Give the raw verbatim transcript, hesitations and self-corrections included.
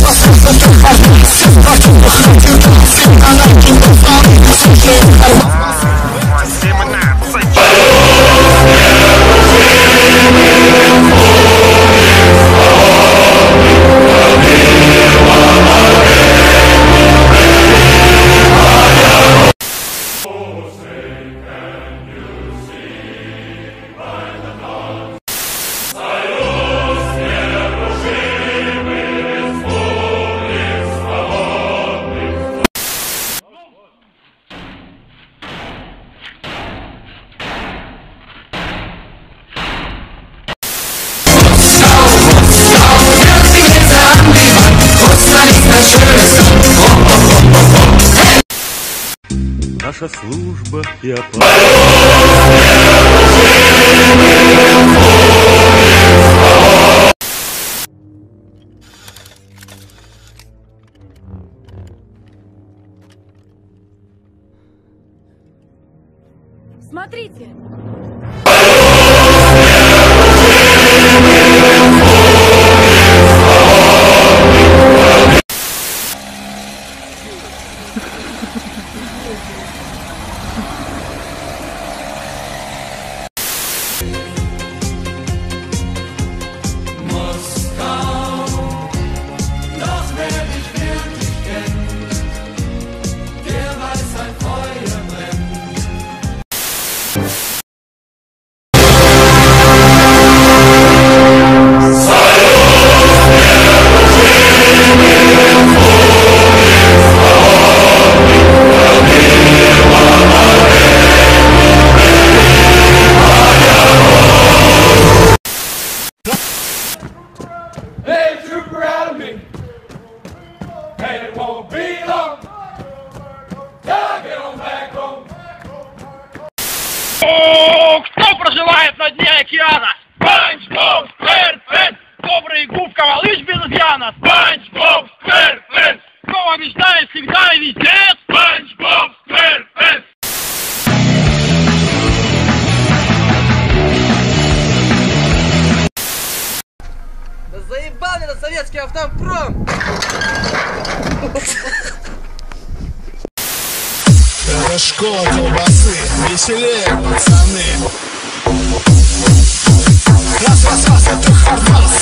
Наша служба и оплата. Смотрите! Hey, trooper out of me. And it won't be long till I get on back home. О, кто проживает на дне океана? Спанч Боб Сквэрпенс! Добрый губка малыш без изъяна! Спанч Боб Сквэрпенс! Кого мечтает всегда и везде? Спанч Боб Сквэрпенс! Да заебал меня советский автопром! Школа колбасы, веселее, пацаны. Раз, раз, раз, это хардбас.